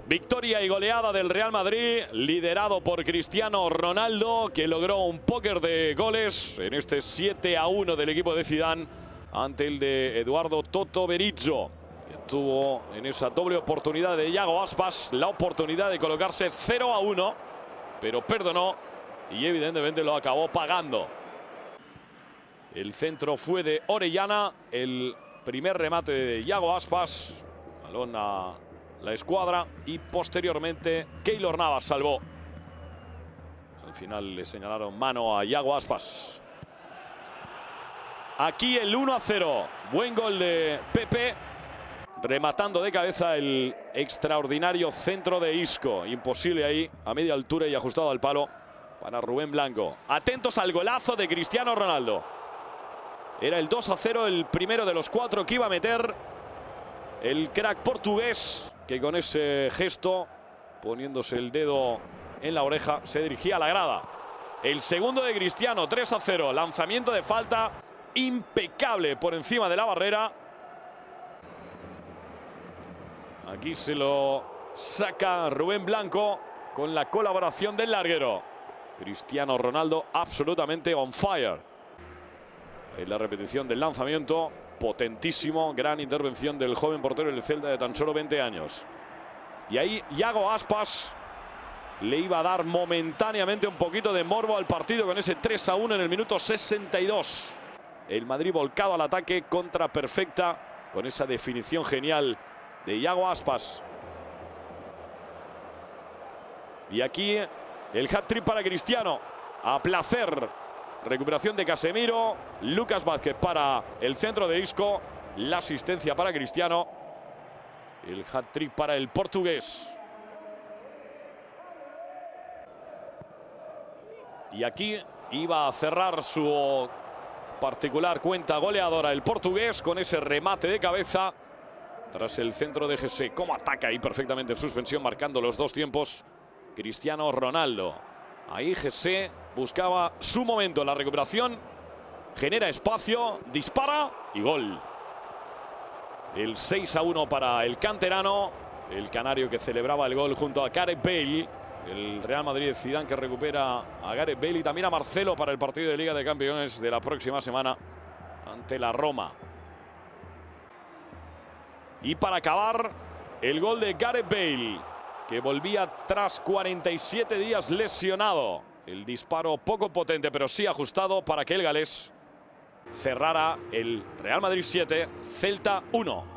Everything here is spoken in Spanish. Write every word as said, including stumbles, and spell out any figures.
Victoria y goleada del Real Madrid, liderado por Cristiano Ronaldo, que logró un póker de goles en este siete a uno del equipo de Zidane ante el de Eduardo Toto Berizzo, que tuvo en esa doble oportunidad de Iago Aspas la oportunidad de colocarse cero a uno, pero perdonó y evidentemente lo acabó pagando. El centro fue de Orellana, el primer remate de Iago Aspas, balón a la escuadra y posteriormente Keylor Navas salvó. Al final le señalaron mano a Iago Aspas. Aquí el uno a cero. Buen gol de Pepe. Rematando de cabeza el extraordinario centro de Isco. Imposible ahí, a media altura y ajustado al palo para Rubén Blanco. Atentos al golazo de Cristiano Ronaldo. Era el dos a cero, el primero de los cuatro que iba a meter el crack portugués, que con ese gesto, poniéndose el dedo en la oreja, se dirigía a la grada. El segundo de Cristiano, tres a cero. Lanzamiento de falta impecable por encima de la barrera. Aquí se lo saca Rubén Blanco con la colaboración del larguero. Cristiano Ronaldo absolutamente on fire. En la repetición del lanzamiento, potentísimo, gran intervención del joven portero del Celta de tan solo veinte años. Y ahí Iago Aspas le iba a dar momentáneamente un poquito de morbo al partido con ese tres a uno en el minuto sesenta y dos. El Madrid volcado al ataque, contra perfecta, con esa definición genial de Iago Aspas. Y aquí el hat-trick para Cristiano, a placer. Recuperación de Casemiro, Lucas Vázquez para el centro de Isco, la asistencia para Cristiano, el hat-trick para el portugués. Y aquí iba a cerrar su particular cuenta goleadora el portugués con ese remate de cabeza tras el centro de Jesse. Cómo ataca ahí perfectamente en suspensión, marcando los dos tiempos Cristiano Ronaldo. Ahí Jesse buscaba su momento, la recuperación, genera espacio, dispara y gol. El seis a uno para el canterano, el canario que celebraba el gol junto a Gareth Bale. El Real Madrid de Zidane que recupera a Gareth Bale y también a Marcelo para el partido de Liga de Campeones de la próxima semana ante la Roma. Y para acabar, el gol de Gareth Bale, que volvía tras cuarenta y siete días lesionado. El disparo poco potente, pero sí ajustado para que el galés cerrara el Real Madrid siete, Celta uno.